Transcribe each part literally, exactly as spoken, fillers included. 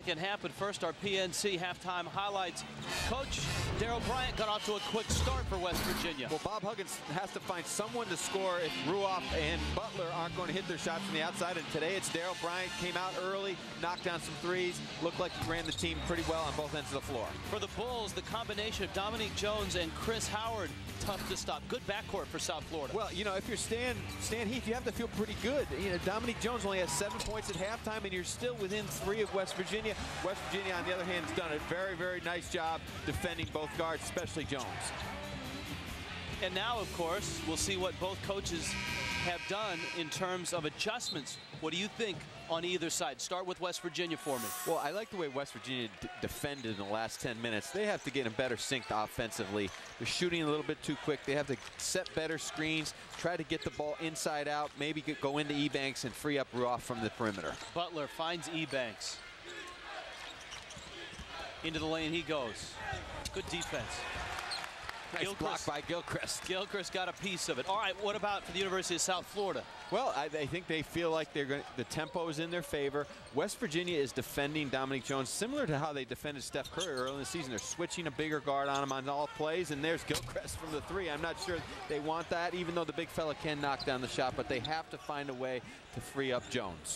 Can happen. First, our P N C halftime highlights. Coach Darryl Bryant got off to a quick start for West Virginia. Well, Bob Huggins has to find someone to score if Ruoff and Butler aren't going to hit their shots from the outside. And today it's Darryl Bryant, came out early, knocked down some threes, looked like he ran the team pretty well on both ends of the floor. For the Bulls, the combination of Dominique Jones and Chris Howard, tough to stop. Good backcourt for South Florida. Well, you know, if you're Stan, Stan Heath, you have to feel pretty good. You know, Dominique Jones only has seven points at halftime, and you're still within three of West Virginia. West Virginia, on the other hand, has done a very, very nice job defending both guards, especially Jones. And now, of course, we'll see what both coaches have done in terms of adjustments. What do you think on either side? Start with West Virginia for me. Well, I like the way West Virginia defended in the last ten minutes. They have to get in better sync offensively. They're shooting a little bit too quick. They have to set better screens, try to get the ball inside out, maybe get, go into Ebanks and free up Ruoff from the perimeter. Butler finds Ebanks. Into the lane he goes. Good defense. Nice block by Gilchrist. Gilchrist got a piece of it. All right, what about for the University of South Florida? Well, I, I think they feel like they're going. The tempo is in their favor. West Virginia is defending Dominique Jones similar to how they defended Steph Curry early in the season. They're switching a bigger guard on him on all plays, and there's Gilchrist from the three. I'm not sure they want that, even though the big fella can knock down the shot, but they have to find a way to free up Jones.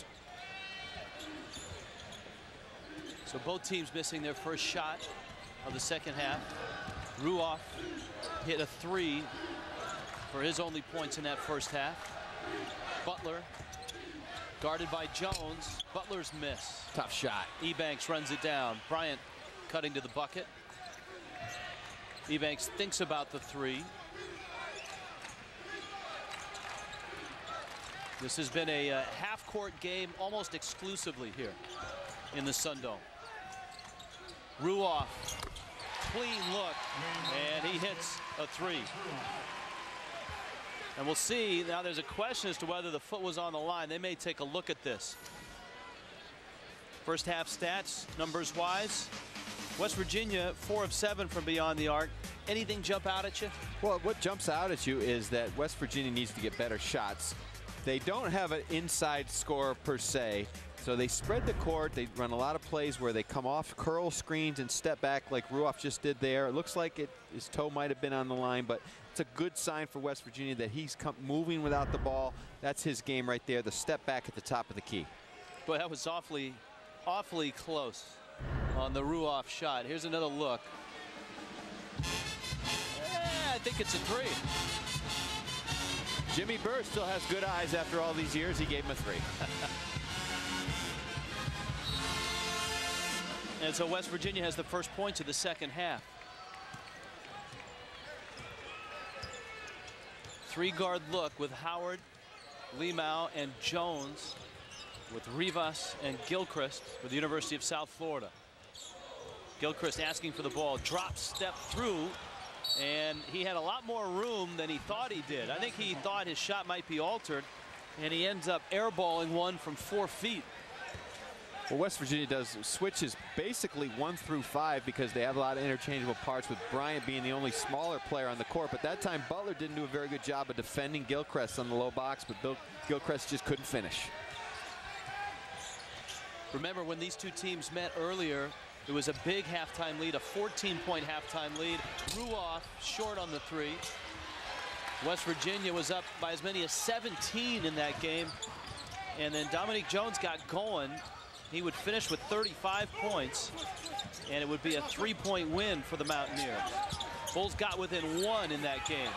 So both teams missing their first shot of the second half. Ruoff hit a three for his only points in that first half. Butler guarded by Jones. Butler's miss. Tough shot. Ebanks runs it down. Bryant cutting to the bucket. Ebanks thinks about the three. This has been a uh, half-court game almost exclusively here in the Sun Dome. Ruoff, clean look, and he hits a three. And we'll see, now there's a question as to whether the foot was on the line. They may take a look at this. First half stats, numbers wise. West Virginia, four of seven from beyond the arc. Anything jump out at you? Well, what jumps out at you is that West Virginia needs to get better shots. They don't have an inside scorer per se. So they spread the court. They run a lot of plays where they come off curl screens and step back like Ruoff just did there. It looks like it, his toe might have been on the line, but it's a good sign for West Virginia that he's come moving without the ball. That's his game right there, the step back at the top of the key. Boy, that was awfully, awfully close on the Ruoff shot. Here's another look. Eh, I think it's a three. Jimmy Burr still has good eyes after all these years. He gave him a three. And so West Virginia has the first points of the second half. Three guard look with Howard, Limau, and Jones, with Rivas and Gilchrist for the University of South Florida. Gilchrist asking for the ball, drop step through, and he had a lot more room than he thought he did. I think he thought his shot might be altered, and he ends up airballing one from four feet. Well, West Virginia does switches basically one through five because they have a lot of interchangeable parts, with Bryant being the only smaller player on the court. But that time Butler didn't do a very good job of defending Gilchrist on the low box, but Bill, Gilchrist just couldn't finish. Remember when these two teams met earlier, it was a big halftime lead, a fourteen point halftime lead. Ruoff short on the three. West Virginia was up by as many as seventeen in that game. And then Dominique Jones got going. He would finish with thirty-five points, and it would be a three-point win for the Mountaineers. Bulls got within one in that game.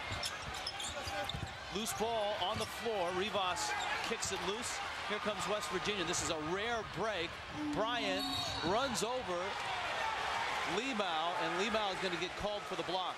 Loose ball on the floor. Rivas kicks it loose. Here comes West Virginia. This is a rare break. Bryant runs over Limau, and Limau is going to get called for the block.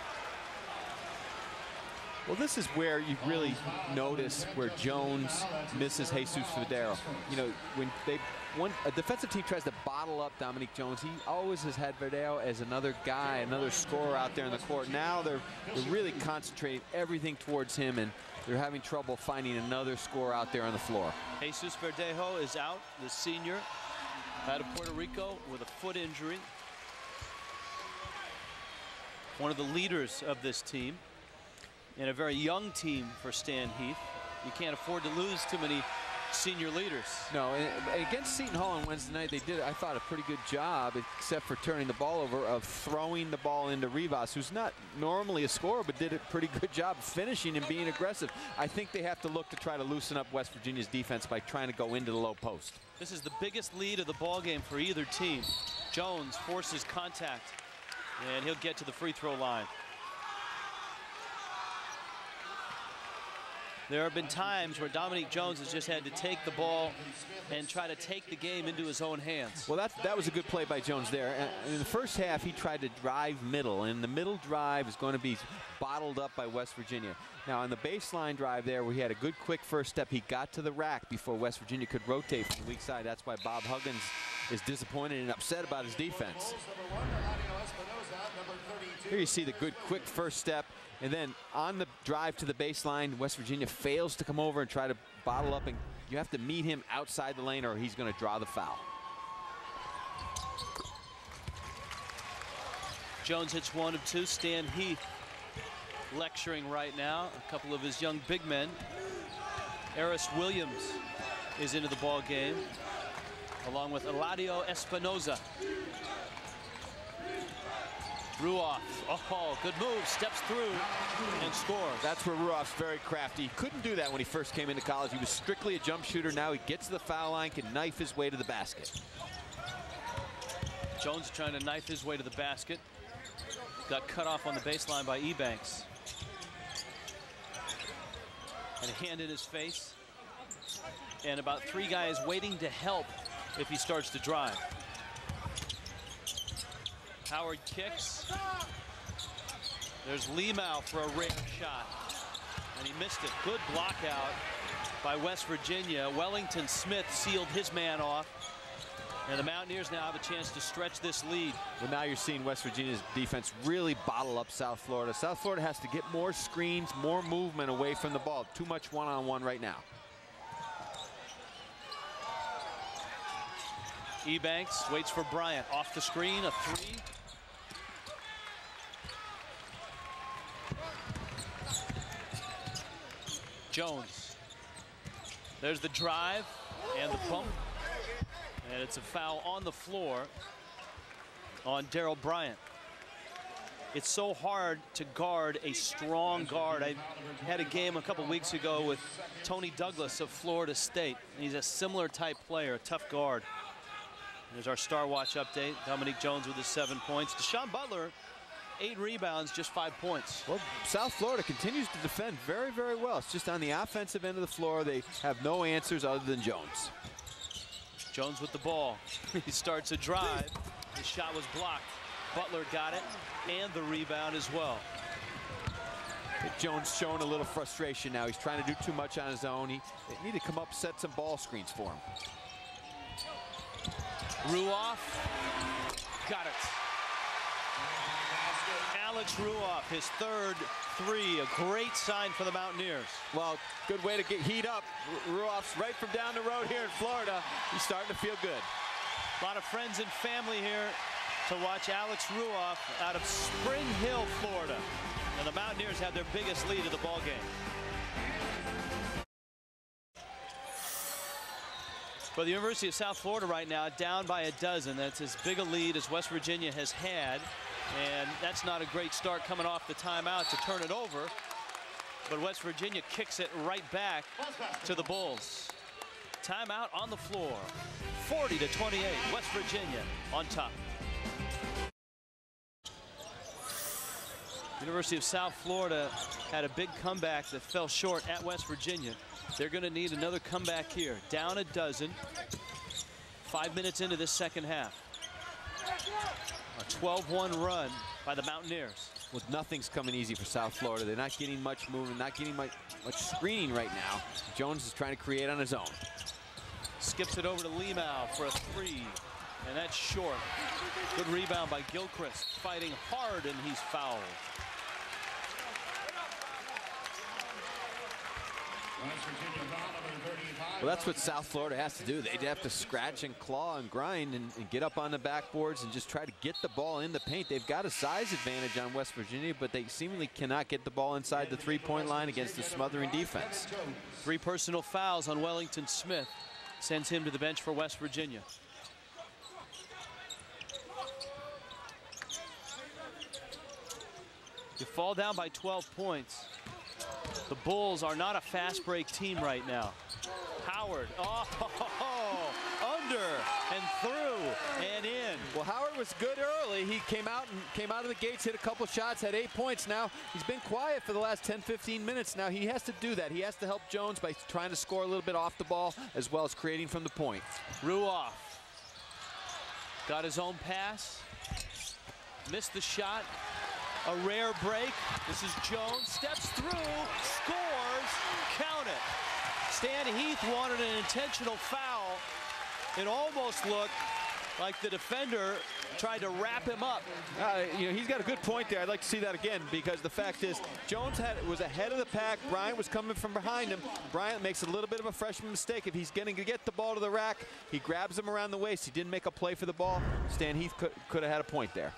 Well, this is where you really notice where Jones misses Jesus Verdero. You know, when they one a defensive team tries to bottle up Dominique Jones, he always has had Verdero as another guy, another scorer out there in the court. Now they're, they're really concentrating everything towards him, and they're having trouble finding another scorer out there on the floor. Jesus Verdero is out, the senior out of Puerto Rico with a foot injury. One of the leaders of this team. And a very young team for Stan Heath. You can't afford to lose too many senior leaders. No, and against Seton Hall on Wednesday night, they did, I thought, a pretty good job, except for turning the ball over, of throwing the ball into Rivas, who's not normally a scorer, but did a pretty good job finishing and being aggressive. I think they have to look to try to loosen up West Virginia's defense by trying to go into the low post. This is the biggest lead of the ball game for either team. Jones forces contact, and he'll get to the free throw line. There have been times where Dominique Jones has just had to take the ball and try to take the game into his own hands. Well, that, that was a good play by Jones there. And in the first half, he tried to drive middle, and the middle drive is going to be bottled up by West Virginia. Now, on the baseline drive there, where he had a good quick first step, he got to the rack before West Virginia could rotate from the weak side. That's why Bob Huggins is disappointed and upset about his defense. Here you see the good quick first step. And then on the drive to the baseline, West Virginia fails to come over and try to bottle up, and you have to meet him outside the lane or he's going to draw the foul. Jones hits one of two. Stan Heath lecturing right now. A couple of his young big men. Eris Williams is into the ball game, along with Eladio Espinoza. Ruoff, oh, good move, steps through and scores. That's where Ruoff's very crafty. He couldn't do that when he first came into college. He was strictly a jump shooter. Now he gets to the foul line, can knife his way to the basket. Jones trying to knife his way to the basket. Got cut off on the baseline by Ebanks. And a hand in his face. And about three guys waiting to help if he starts to drive. Howard kicks. There's Limau for a rare shot. And he missed it. Good block out by West Virginia. Wellington Smith sealed his man off. And the Mountaineers now have a chance to stretch this lead. Well, now you're seeing West Virginia's defense really bottle up South Florida. South Florida has to get more screens, more movement away from the ball. Too much one-on-one right now. Ebanks waits for Bryant. Off the screen, a three. Jones. There's the drive and the pump. And it's a foul on the floor on Darrell Bryant. It's so hard to guard a strong guard. I had a game a couple weeks ago with Tony Douglas of Florida State. He's a similar type player, a tough guard. There's our Star Watch update. Dominique Jones with his seven points. Deshaun Butler, eight rebounds, just five points. Well, South Florida continues to defend very, very well. It's just on the offensive end of the floor, they have no answers other than Jones. Jones with the ball. He starts a drive. His shot was blocked. Butler got it and the rebound as well. Jones showing a little frustration now. He's trying to do too much on his own. He they need to come up, set some ball screens for him. Ruoff got it. Alex Ruoff, his third three, a great sign for the Mountaineers. Well, good way to get heat up. Ruoff's right from down the road here in Florida. He's starting to feel good. A lot of friends and family here to watch Alex Ruoff out of Spring Hill, Florida. And the Mountaineers have their biggest lead of the ball game. For the University of South Florida right now, down by a dozen. That's as big a lead as West Virginia has had. And that's not a great start coming off the timeout to turn it over. But West Virginia kicks it right back to the Bulls. Timeout on the floor. forty to twenty-eight, West Virginia on top. University of South Florida had a big comeback that fell short at West Virginia. They're going to need another comeback here. Down a dozen. Five minutes into this second half. A twelve one run by the Mountaineers. Well, nothing's coming easy for South Florida. They're not getting much movement, not getting much, much screening right now. Jones is trying to create on his own. Skips it over to Limau for a three. And that's short. Good rebound by Gilchrist. Fighting hard, and he's fouled. Well, that's what South Florida has to do. They have to scratch and claw and grind and, and get up on the backboards and just try to get the ball in the paint. They've got a size advantage on West Virginia, but they seemingly cannot get the ball inside the three-point line against the smothering defense. Three personal fouls on Wellington Smith. Sends him to the bench for West Virginia. You fall down by twelve points. The Bulls are not a fast break team right now. Howard, oh, under and through and in. Well, Howard was good early. He came out and came out of the gates, hit a couple shots, had eight points. Now he's been quiet for the last ten, fifteen minutes. Now he has to do that. He has to help Jones by trying to score a little bit off the ball as well as creating from the point. Ruoff got his own pass, missed the shot. A rare break. This is Jones, steps through, scores, count it. Stan Heath wanted an intentional foul. It almost looked like the defender tried to wrap him up. Uh, you know, he's got a good point there. I'd like to see that again because the fact is Jones had was ahead of the pack. Bryant was coming from behind him. Bryant makes a little bit of a freshman mistake. If he's going to get the ball to the rack, he grabs him around the waist. He didn't make a play for the ball. Stan Heath could, could have had a point there.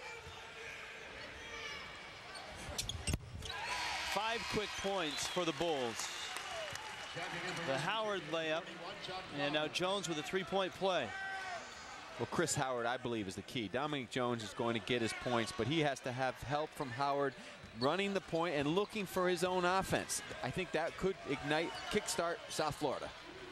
Five quick points for the Bulls. The Howard layup, and now Jones with a three-point play. Well, Chris Howard, I believe, is the key. Dominic Jones is going to get his points, but he has to have help from Howard running the point and looking for his own offense. I think that could ignite, kickstart South Florida.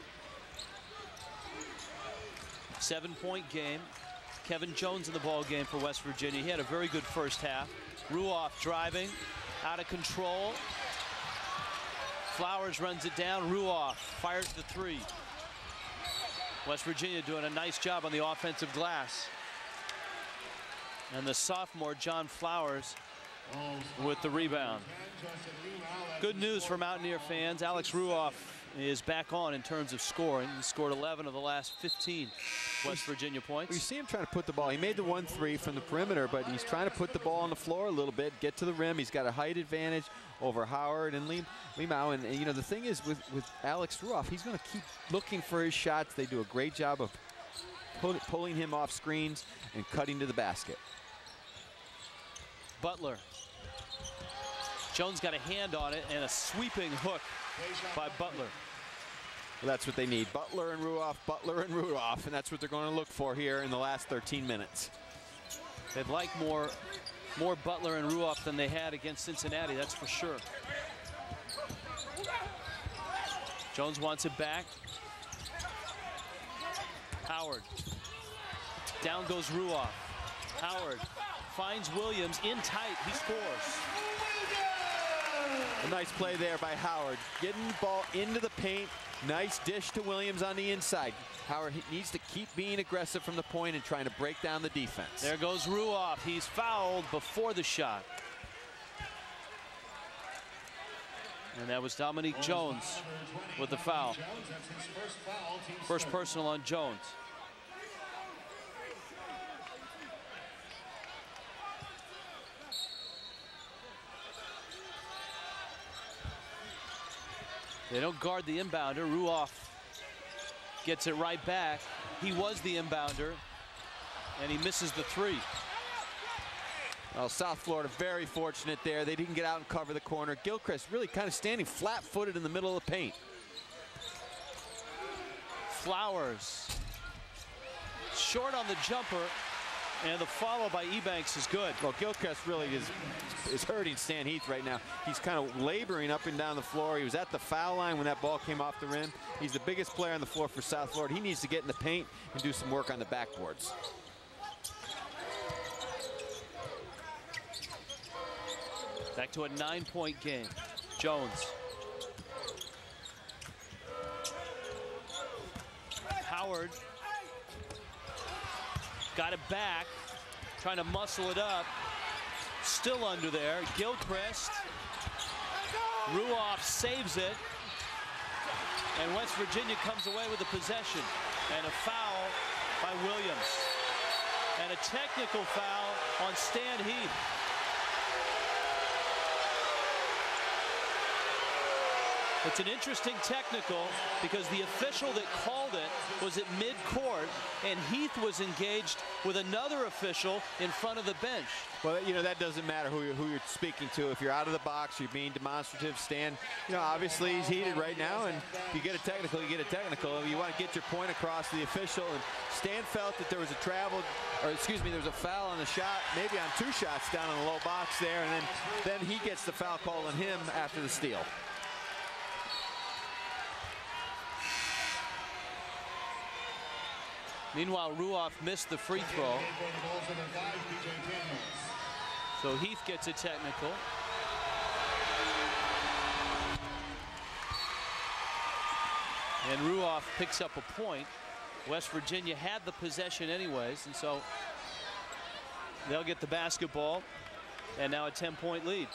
Seven-point game. Kevin Jones in the ball game for West Virginia. He had a very good first half. Ruoff driving. Out of control. Flowers runs it down. Ruoff fires the three. West Virginia doing a nice job on the offensive glass. And the sophomore John Flowers with the rebound. Good news for Mountaineer fans. Alex Ruoff is back on in terms of scoring. He scored eleven of the last fifteen West Virginia points. You see him trying to put the ball. He made the one three from the perimeter, but he's trying to put the ball on the floor a little bit, get to the rim. He's got a height advantage over Howard and Limau. And, and you know, the thing is with, with Alex Ruoff, he's going to keep looking for his shots. They do a great job of pull, pulling him off screens and cutting to the basket. Butler. Jones got a hand on it and a sweeping hook by Butler. Well, that's what they need. Butler and Ruoff, Butler and Ruoff, and that's what they're going to look for here in the last thirteen minutes. They'd like more, more Butler and Ruoff than they had against Cincinnati, that's for sure. Jones wants it back. Howard. Down goes Ruoff. Howard finds Williams in tight. He scores. A nice play there by Howard. Getting the ball into the paint. Nice dish to Williams on the inside. Howard needs to keep being aggressive from the point and trying to break down the defense. There goes Ruoff. He's fouled before the shot. And that was Dominique Jones with the foul. First personal on Jones. They don't guard the inbounder. Ruoff gets it right back. He was the inbounder, and he misses the three. Well, South Florida very fortunate there. They didn't get out and cover the corner. Gilchrist really kind of standing flat-footed in the middle of the paint. Flowers short on the jumper, and the follow by Ebanks is good. Well, Gilchrist really is is hurting Stan Heath right now. He's kind of laboring up and down the floor. He was at the foul line when that ball came off the rim. He's the biggest player on the floor for South Florida. He needs to get in the paint and do some work on the backboards. Back to a nine-point game. Jones. Howard got it back, trying to muscle it up. Still under there. Gilchrist. Ruoff saves it. And West Virginia comes away with the possession. And a foul by Williams. And a technical foul on Stan Heath. It's an interesting technical because the official that called it was at mid-court, and Heath was engaged with another official in front of the bench. Well, you know, that doesn't matter who you're, who you're speaking to. If you're out of the box, you're being demonstrative, stand. You know, obviously he's heated right now, and if you get a technical, you get a technical. You want to get your point across to the official, and Stan felt that there was a travel, or excuse me, there was a foul on the shot, maybe on two shots down in the low box there, and then, then he gets the foul call on him after the steal. Meanwhile, Ruoff missed the free throw. So Heath gets a technical. And Ruoff picks up a point. West Virginia had the possession anyways, and so they'll get the basketball, and now a ten-point lead.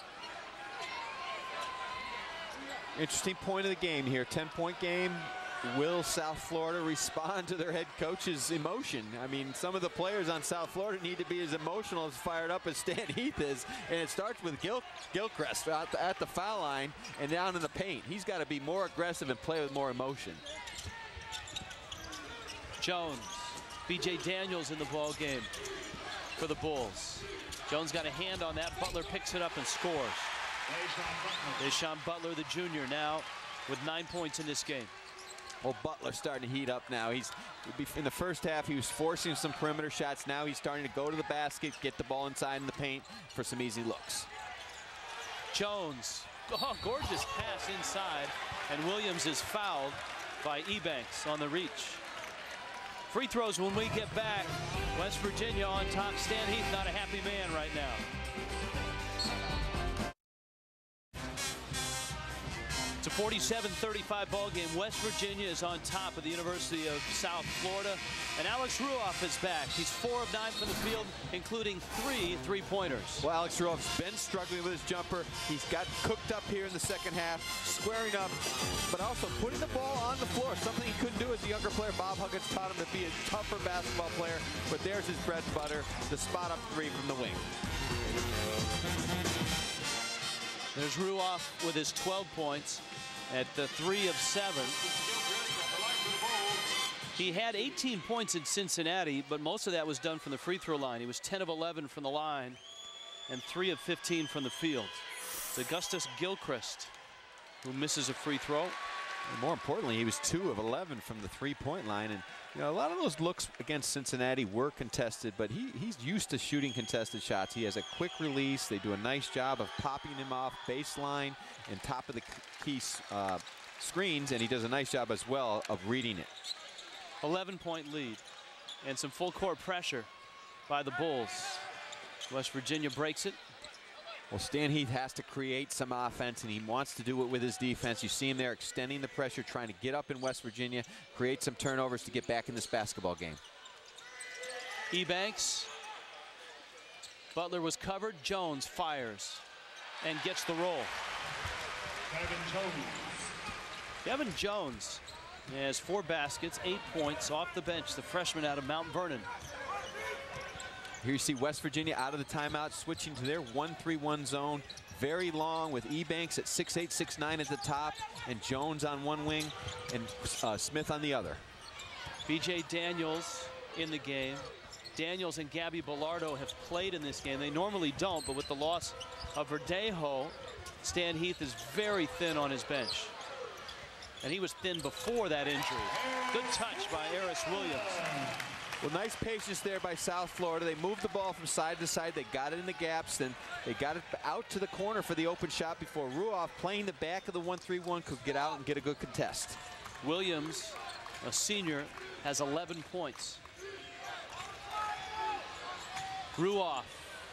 Interesting point of the game here, ten-point game. Will South Florida respond to their head coach's emotion? I mean, some of the players on South Florida need to be as emotional, as fired up as Stan Heath is. And it starts with Gil Gilchrist at the, at the foul line and down in the paint. He's got to be more aggressive and play with more emotion. Jones, B J Daniels in the ball game for the Bulls. Jones got a hand on that. Butler picks it up and scores. Deshaun Butler, the junior, now with nine points in this game. Well, Butler's starting to heat up now. He's in the first half, he was forcing some perimeter shots. Now he's starting to go to the basket, get the ball inside in the paint for some easy looks. Jones, oh, gorgeous pass inside, and Williams is fouled by Ebanks on the reach. Free throws when we get back. West Virginia on top. Stan Heath not a happy man right now. It's a forty-seven thirty-five ball game. West Virginia is on top of the University of South Florida, and Alex Ruoff is back. He's four of nine from the field, including three three-pointers. Well, Alex Ruoff's been struggling with his jumper. He's got cooked up here in the second half, squaring up, but also putting the ball on the floor, something he couldn't do as a younger player. Bob Huggins taught him to be a tougher basketball player, but there's his bread and butter, the spot up three from the wing. There's Ruoff with his twelve points at the three of seven. He had eighteen points in Cincinnati, but most of that was done from the free throw line. He was ten of eleven from the line and three of fifteen from the field. It's Augustus Gilchrist who misses a free throw. And more importantly, he was two of eleven from the three-point line. And you know, a lot of those looks against Cincinnati were contested, but he, he's used to shooting contested shots. He has a quick release. They do a nice job of popping him off baseline and top of the key uh, screens, and he does a nice job as well of reading it. eleven point lead and some full court pressure by the Bulls. West Virginia breaks it. Well, Stan Heath has to create some offense, and he wants to do it with his defense. You see him there extending the pressure, trying to get up in West Virginia, create some turnovers to get back in this basketball game. Ebanks. Butler was covered. Jones fires and gets the roll. Kevin Jones. Kevin Jones has four baskets, eight points off the bench, the freshman out of Mount Vernon. Here you see West Virginia out of the timeout, switching to their one three one zone. Very long with Ebanks at six eight, six nine at the top, and Jones on one wing, and uh, Smith on the other. B J Daniels in the game. Daniels and Gabby Bilardo have played in this game. They normally don't, but with the loss of Verdejo, Stan Heath is very thin on his bench. And he was thin before that injury. Good touch by Eris Williams. Well, nice patience there by South Florida. They moved the ball from side to side. They got it in the gaps. Then they got it out to the corner for the open shot before Ruoff, playing the back of the one three one, could get out and get a good contest. Williams, a senior, has eleven points. Ruoff.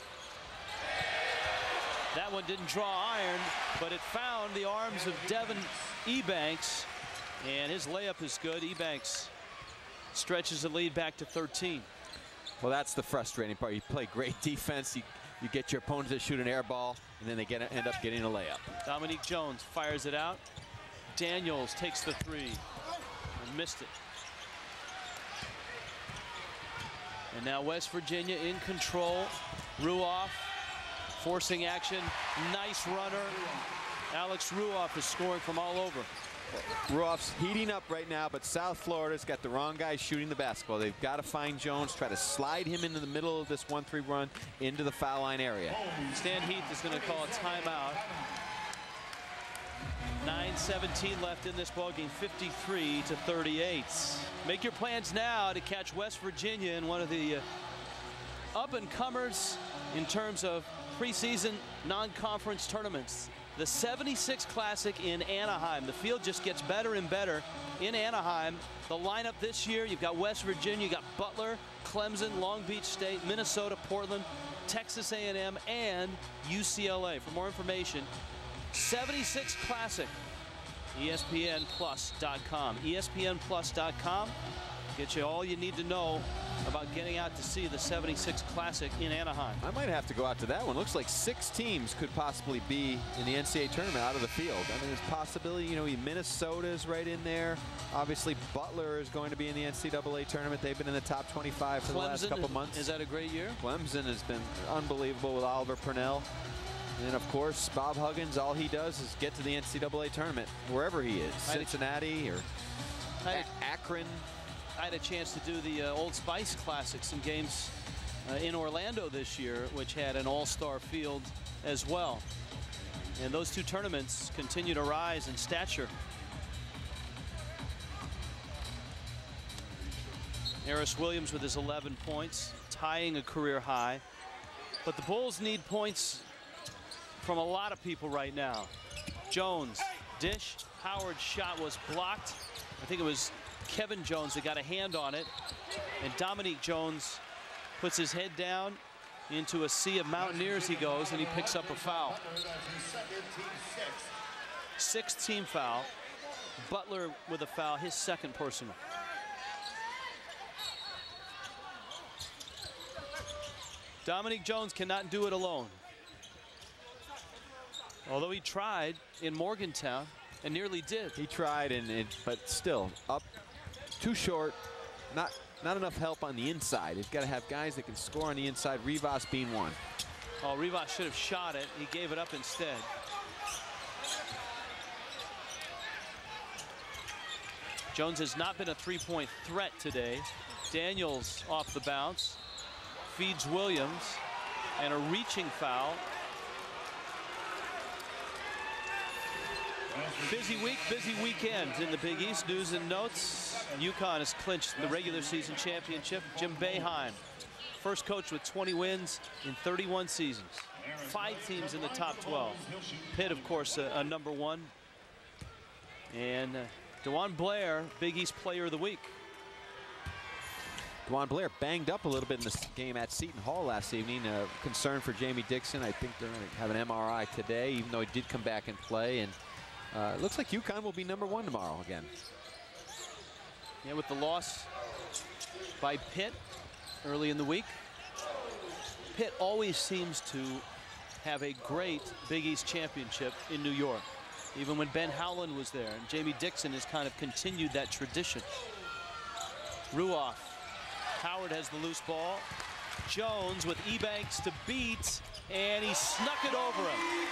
That one didn't draw iron, but it found the arms of Devin Ebanks, and his layup is good. Ebanks stretches the lead back to thirteen. Well, that's the frustrating part. You play great defense. You, you get your opponent to shoot an air ball, and then they get end up getting a layup. Dominique Jones fires it out. Daniels takes the three and missed it. And now West Virginia in control. Ruoff forcing action. Nice runner. Alex Ruoff is scoring from all over. Ruoff's heating up right now, but South Florida's got the wrong guy shooting the basketball. They've got to find Jones, try to slide him into the middle of this one three run into the foul line area. Stan Heath is going to call a timeout. nine seventeen left in this ball game, fifty-three to thirty-eight. Make your plans now to catch West Virginia in one of the uh, up-and-comers in terms of preseason non-conference tournaments. The seventy-six Classic in Anaheim. The field just gets better and better in Anaheim. The lineup this year, you've got West Virginia, you've got Butler, Clemson, Long Beach State, Minnesota, Portland, Texas A and M, and U C L A. For more information, seventy-six Classic, E S P N plus dot com. E S P N plus dot com gets you all you need to know about getting out to see the seventy-six Classic in Anaheim. I might have to go out to that one. Looks like six teams could possibly be in the N C double A tournament out of the field. I mean, there's possibility, you know, Minnesota's right in there. Obviously, Butler is going to be in the N C double A tournament. They've been in the top twenty-five for Clemson, the last couple months. Is that a great year? Clemson has been unbelievable with Oliver Purnell. And of course, Bob Huggins, all he does is get to the N C double A tournament wherever he is, Cincinnati or Akron. I had a chance to do the uh, Old Spice Classic, some games uh, in Orlando this year, which had an all-star field as well. And those two tournaments continue to rise in stature. Harris Williams with his eleven points, tying a career high. But the Bulls need points from a lot of people right now. Jones, dish, Howard's shot was blocked. I think it was Kevin Jones that got a hand on it, and Dominique Jones puts his head down into a sea of Mountaineers he goes, and he picks up a foul. Sixth team foul. Butler with a foul, his second personal. Dominique Jones cannot do it alone. Although he tried in Morgantown and nearly did. He tried, and it, but still up too short. Not not enough help on the inside. He's got to have guys that can score on the inside. Rivas being one. Oh, Rivas should have shot it. He gave it up instead. Jones has not been a three-point threat today. Daniels off the bounce, feeds Williams, and a reaching foul. Busy week, busy weekend in the Big East. News and notes. UConn has clinched the regular season championship. Jim Boeheim, first coach with twenty wins in thirty-one seasons. Five teams in the top twelve. Pitt, of course, a, a number one. And uh, DeJuan Blair, Big East Player of the Week. DeJuan Blair banged up a little bit in this game at Seton Hall last evening. Uh, concern for Jamie Dixon. I think they're going to have an M R I today, even though he did come back and play. And uh, it looks like UConn will be number one tomorrow again. Yeah, with the loss by Pitt early in the week. Pitt always seems to have a great Big East championship in New York, even when Ben Howland was there. And Jamie Dixon has kind of continued that tradition. Ruoff. Howard has the loose ball. Jones with Ebanks to beat, and he snuck it over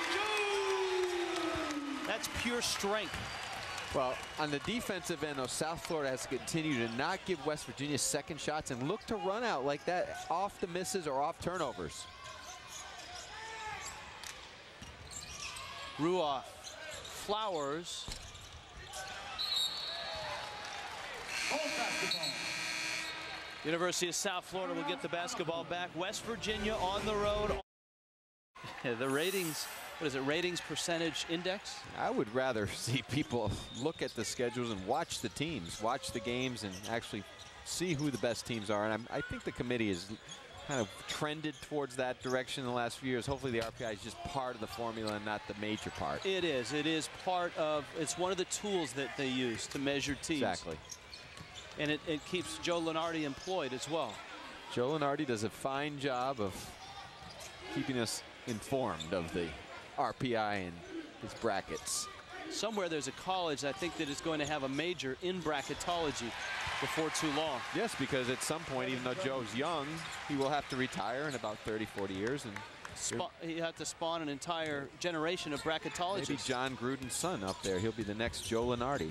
him. That's pure strength. Well, on the defensive end, though, South Florida has to continue to not give West Virginia second shots and look to run out like that off the misses or off turnovers. Ruoff, Flowers. University of South Florida will get the basketball back. West Virginia on the road. The ratings, what is it, ratings percentage index? I would rather see people look at the schedules and watch the teams, watch the games, and actually see who the best teams are. And I'm, I think the committee has kind of trended towards that direction in the last few years. Hopefully the R P I is just part of the formula and not the major part. It is. It is part of, it's one of the tools that they use to measure teams. Exactly. And it, it keeps Joe Lunardi employed as well. Joe Lunardi does a fine job of keeping us informed of the R P I and his brackets. Somewhere there's a college, I think, that is going to have a major in bracketology before too long. Yes, because at some point, even though Joe's young, he will have to retire in about thirty, forty years, and Spa he had to spawn an entire generation of bracketologists. Maybe John Gruden's son up there. He'll be the next Joe Lenardi.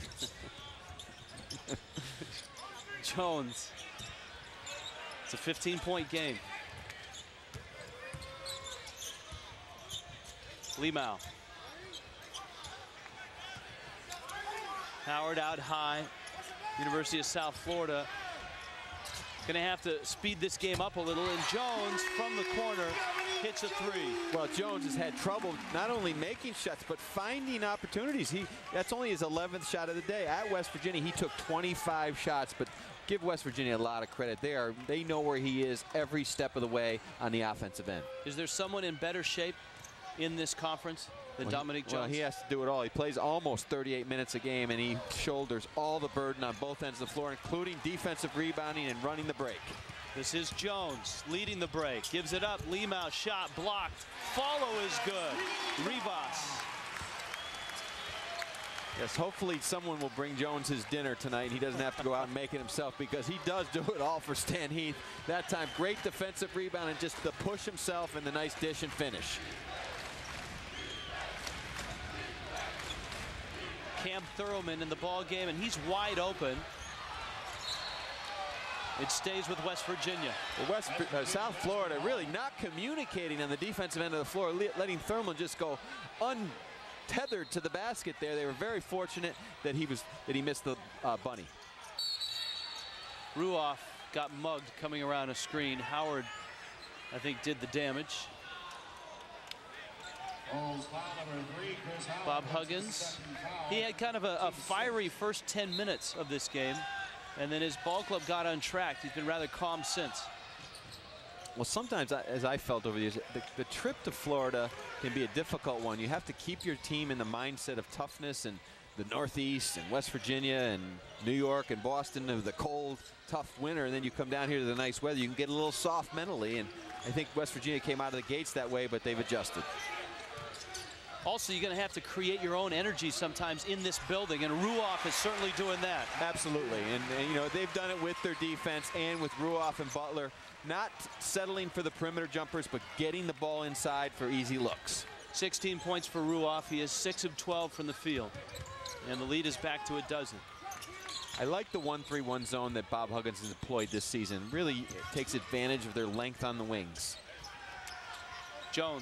Jones. It's a fifteen point game. Limau. Howard out high. University of South Florida going to have to speed this game up a little, and Jones from the corner hits a three. Well, Jones has had trouble not only making shots but finding opportunities. He that's only his eleventh shot of the day. At West Virginia, he took twenty-five shots, but give West Virginia a lot of credit. They are they know where he is every step of the way on the offensive end. Is there someone in better shape in this conference than well, Dominic he, Jones? Well, he has to do it all. He plays almost thirty-eight minutes a game, and he shoulders all the burden on both ends of the floor, including defensive rebounding and running the break. This is Jones leading the break. Gives it up. Limau shot blocked. Follow is good. Rivas. Yes, hopefully someone will bring Jones his dinner tonight. He doesn't have to go out and make it himself, because he does do it all for Stan Heath. That time, great defensive rebound and just the push himself and the nice dish and finish. Cam Thurlman in the ball game, and he's wide open. It stays with West Virginia. Well, West uh, South Florida really not communicating on the defensive end of the floor, letting Thurman just go untethered to the basket there. They were very fortunate that he was that he missed the uh, bunny. Ruoff got mugged coming around a screen. Howard, I think, did the damage. Bob Huggins, he had kind of a, a fiery first ten minutes of this game, and then his ball club got untracked. He's been rather calm since. Well, sometimes, as I felt over the years, the, the trip to Florida can be a difficult one. You have to keep your team in the mindset of toughness, and the Northeast and West Virginia and New York and Boston of the cold, tough winter, and then you come down here to the nice weather. You can get a little soft mentally, and I think West Virginia came out of the gates that way, but they've adjusted. Also, you're going to have to create your own energy sometimes in this building, and Ruoff is certainly doing that. Absolutely, and, and you know, they've done it with their defense and with Ruoff and Butler, not settling for the perimeter jumpers, but getting the ball inside for easy looks. sixteen points for Ruoff. He is six of twelve from the field, and the lead is back to a dozen. I like the one three one zone that Bob Huggins has deployed this season. Really takes advantage of their length on the wings. Jones.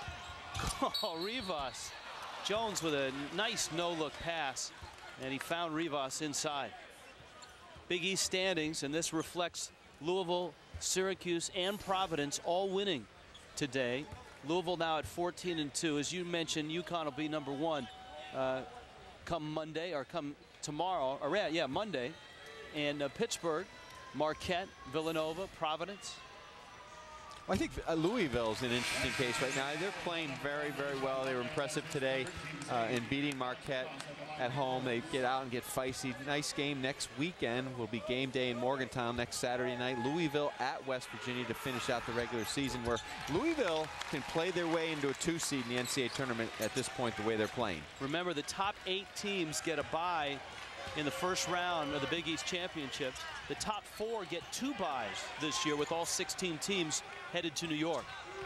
Oh, Rivas. Jones with a nice no-look pass, and he found Rivas inside. Big East standings, and this reflects Louisville, Syracuse, and Providence all winning today. Louisville now at fourteen and two. As you mentioned, UConn will be number one uh, come Monday, or come tomorrow, or yeah, yeah Monday. And uh, Pittsburgh, Marquette, Villanova, Providence. Well, I think uh, Louisville's an interesting case right now. They're playing very, very well. They were impressive today uh, in beating Marquette at home. They get out and get feisty. Nice game next weekend. Will be game day in Morgantown next Saturday night. Louisville at West Virginia to finish out the regular season, where Louisville can play their way into a two seed in the N C double A tournament at this point, the way they're playing. Remember, the top eight teams get a bye in the first round of the Big East Championship. The top four get two byes this year, with all sixteen teams headed to New York.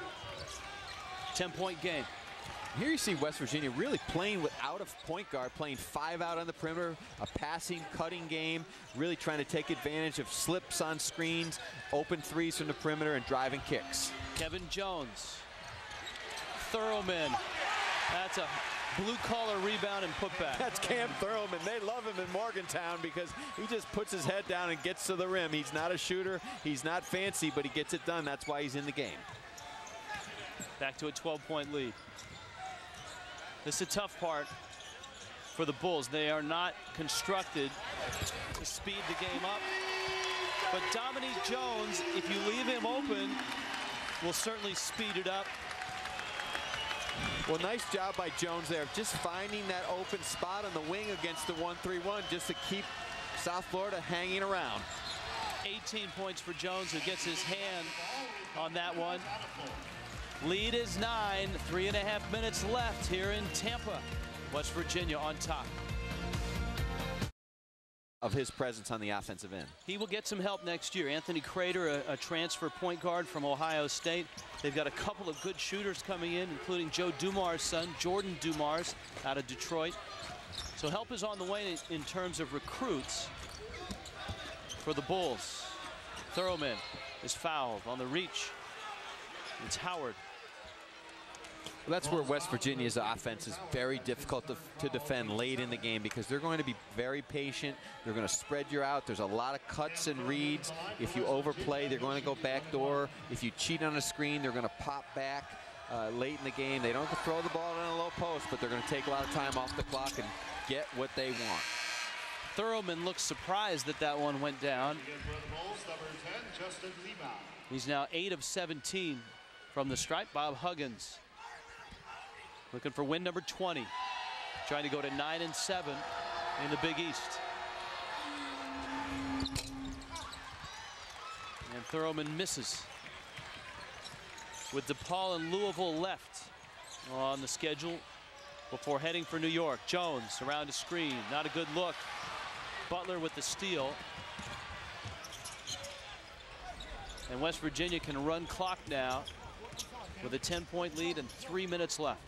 ten point game. Here you see West Virginia really playing without a point guard, playing five out on the perimeter, a passing, cutting game, really trying to take advantage of slips on screens, open threes from the perimeter, and driving kicks. Kevin Jones. Thurlman. That's a blue-collar rebound and putback. That's Cam Thurlman. They love him in Morgantown because he just puts his head down and gets to the rim. He's not a shooter. He's not fancy, but he gets it done. That's why he's in the game. Back to a twelve point lead. This is a tough part for the Bulls. They are not constructed to speed the game up. But Dominique Jones, if you leave him open, will certainly speed it up. Well, nice job by Jones there, just finding that open spot on the wing against the one three one, just to keep South Florida hanging around. eighteen points for Jones, who gets his hand on that one. Lead is nine, three and a half minutes left here in Tampa. West Virginia on top. of his presence on the offensive end. He will get some help next year. Anthony Crater, a, a transfer point guard from Ohio State. They've got a couple of good shooters coming in, including Joe Dumars' son, Jordan Dumars, out of Detroit. So help is on the way in, in terms of recruits for the Bulls. Thurman is fouled on the reach. It's Howard. Well, that's where West Virginia's offense is very difficult to, to defend late in the game, because they're going to be very patient. They're going to spread you out. There's a lot of cuts and reads. If you overplay, they're going to go backdoor. If you cheat on a screen, they're going to pop back uh, late in the game. They don't have to throw the ball in a low post, but they're going to take a lot of time off the clock and get what they want. Thurman looks surprised that that one went down. He's now eight of seventeen from the stripe. Bob Huggins looking for win number twenty, trying to go to nine and seven in the Big East. And Thurman misses, with DePaul and Louisville left on the schedule before heading for New York. Jones around a screen, not a good look. Butler with the steal. And West Virginia can run clock now with a ten point lead and three minutes left.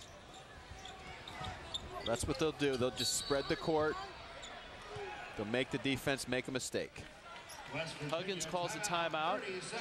That's what they'll do. They'll just spread the court. They'll make the defense make a mistake. Huggins calls the timeout.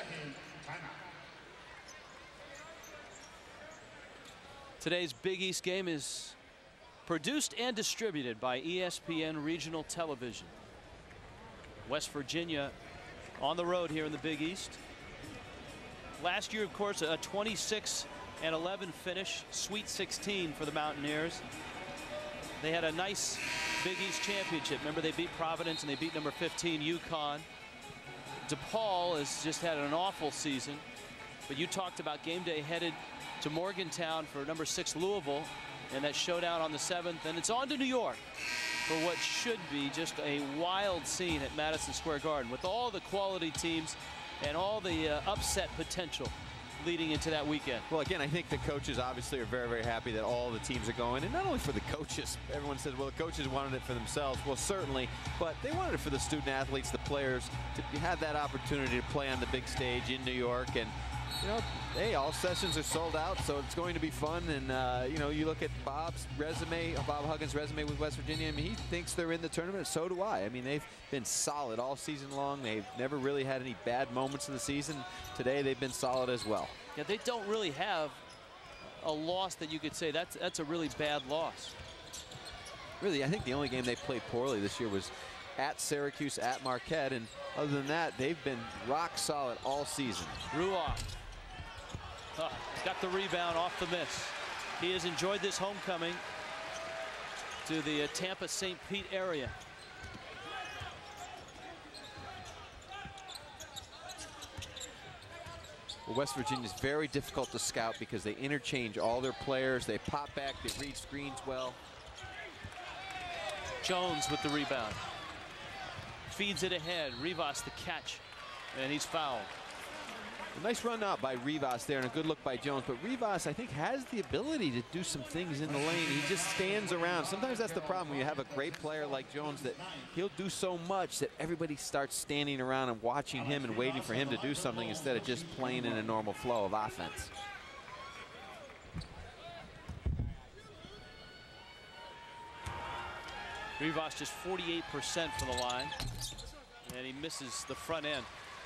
Today's Big East game is produced and distributed by E S P N Regional Television. West Virginia on the road here in the Big East. Last year, of course, a twenty-six and eleven finish, Sweet sixteen for the Mountaineers. They had a nice Big East championship. Remember, they beat Providence and they beat number fifteen UConn. DePaul has just had an awful season. But you talked about game day headed to Morgantown for number six Louisville, and that showdown on the seventh. And it's on to New York for what should be just a wild scene at Madison Square Garden, with all the quality teams and all the uh, upset potential leading into that weekend. Well, again, I think the coaches obviously are very, very happy that all the teams are going, and not only for the coaches. Everyone says, well, the coaches wanted it for themselves. Well, certainly, but they wanted it for the student athletes, the players, to have that opportunity to play on the big stage in New York. And you know, hey, all sessions are sold out, so it's going to be fun. And uh, you know, you look at Bob's resume, Bob Huggins' resume with West Virginia. I mean, he thinks they're in the tournament. So do I. I mean, they've been solid all season long. They've never really had any bad moments in the season. Today, they've been solid as well. Yeah, they don't really have a loss that you could say that's that's a really bad loss. Really, I think the only game they played poorly this year was at Syracuse, at Marquette, and other than that, they've been rock solid all season. Ruoff. Uh, got the rebound off the miss. He has enjoyed this homecoming to the uh, Tampa Saint Pete area. Well, West Virginia is very difficult to scout because they interchange all their players. They pop back, they read screens well. Jones with the rebound. Feeds it ahead. Rivas the catch, and he's fouled. A nice run out by Rivas there and a good look by Jones, but Rivas, I think, has the ability to do some things in the lane. He just stands around. Sometimes that's the problem when you have a great player like Jones, that he'll do so much that everybody starts standing around and watching him and waiting for him to do something instead of just playing in a normal flow of offense. Rivas just forty-eight percent for the line, and he misses the front end.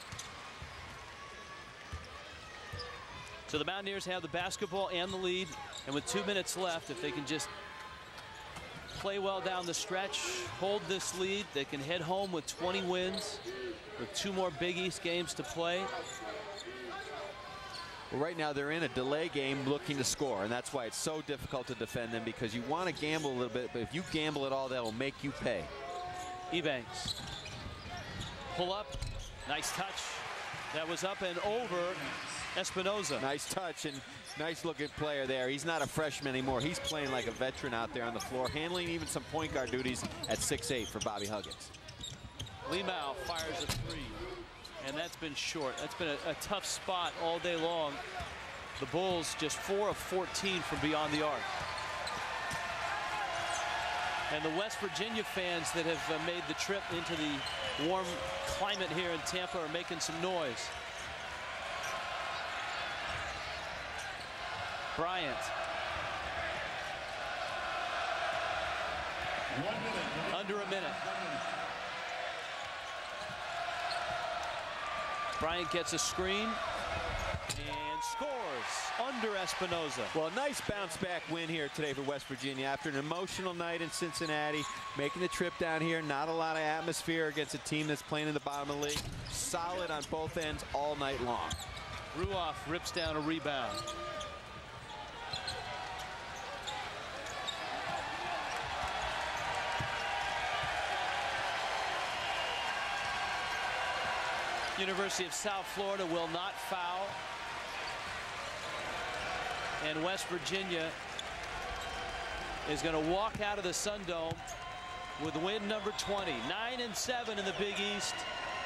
So the Mountaineers have the basketball and the lead, and with two minutes left, if they can just play well down the stretch, hold this lead, they can head home with twenty wins with two more Big East games to play. Well, right now they're in a delay game looking to score, and that's why it's so difficult to defend them, because you want to gamble a little bit, but if you gamble at all, that will make you pay. Ebanks. Pull up. Nice touch. That was up and over Espinoza. Nice touch and nice looking player there. He's not a freshman anymore. He's playing like a veteran out there on the floor, handling even some point guard duties at six eight for Bobby Huggins. Limau fires a three, and that's been short. That's been a, a tough spot all day long. The Bulls just four of fourteen from beyond the arc. And the West Virginia fans that have uh, made the trip into the warm climate here in Tampa are making some noise. Bryant. One minute. Under a minute. Bryant gets a screen and scores under Espinoza. Well, nice bounce back win here today for West Virginia after an emotional night in Cincinnati, making the trip down here. Not a lot of atmosphere against a team that's playing in the bottom of the league. Solid on both ends all night long. Ruoff rips down a rebound. University of South Florida will not foul. And West Virginia is going to walk out of the Sun Dome with win number twenty. nine and seven in the Big East.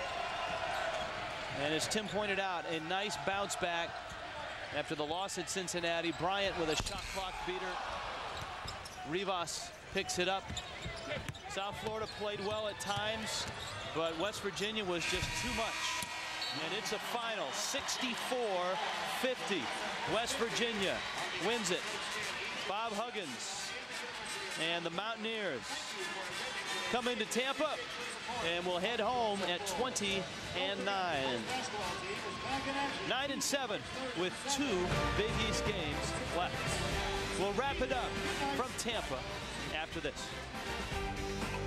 And as Tim pointed out, a nice bounce back after the loss at Cincinnati. Bryant with a shot clock beater. Rivas picks it up. South Florida played well at times, but West Virginia was just too much. And it's a final sixty-four fifty. West Virginia wins it. Bob Huggins and the Mountaineers come into Tampa and will head home at twenty and nine. nine and seven with two Big East games left. We'll wrap it up from Tampa after this.